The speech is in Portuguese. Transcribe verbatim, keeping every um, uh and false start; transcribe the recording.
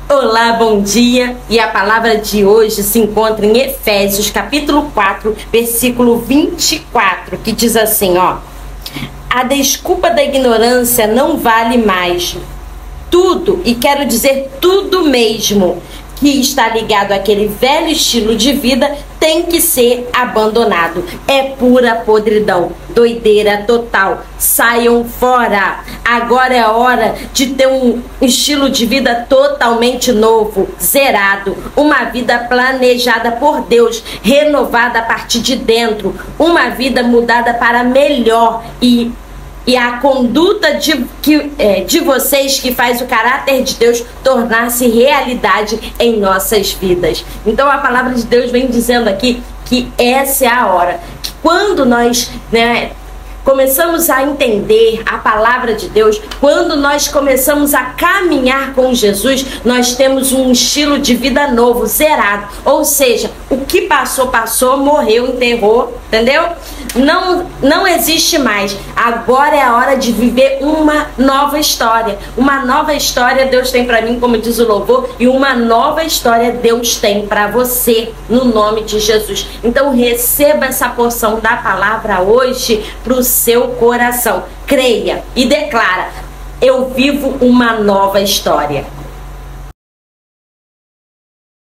Olá, bom dia! E a palavra de hoje se encontra em Efésios, capítulo quatro, versículo vinte e quatro, que diz assim, ó: a desculpa da ignorância não vale mais. Tudo, e quero dizer tudo mesmo, que está ligado àquele velho estilo de vida tem que ser abandonado. É pura podridão, doideira total. Saiam fora. Agora é a hora de ter um estilo de vida totalmente novo, zerado, uma vida planejada por Deus, renovada a partir de dentro, uma vida mudada para melhor e E a conduta de, que, é, de vocês que faz o caráter de Deus tornar-se realidade em nossas vidas. Então a palavra de Deus vem dizendo aqui que essa é a hora. Que quando nós, né, começamos a entender a palavra de Deus, quando nós começamos a caminhar com Jesus, nós temos um estilo de vida novo, zerado. Ou seja, o que passou, passou, morreu, enterrou, entendeu? Não, não existe mais. Agora é a hora de viver uma nova história. Uma nova história Deus tem para mim, como diz o louvor, e uma nova história Deus tem para você, no nome de Jesus. Então receba essa porção da palavra hoje para o seu coração. Creia e declara: eu vivo uma nova história.